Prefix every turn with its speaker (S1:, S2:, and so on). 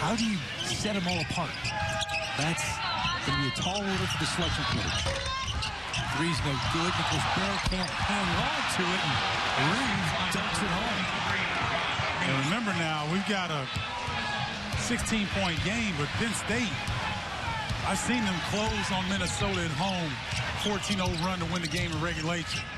S1: how do you set them all apart? That's going to be a tall order for the selection committee. Three's no good because Bear can't hang on to it, and Reaves dunks it home.
S2: And remember now, we've got a 16-point game, but Penn State, I've seen them close on Minnesota at home, 14-0 run to win the game in regulation.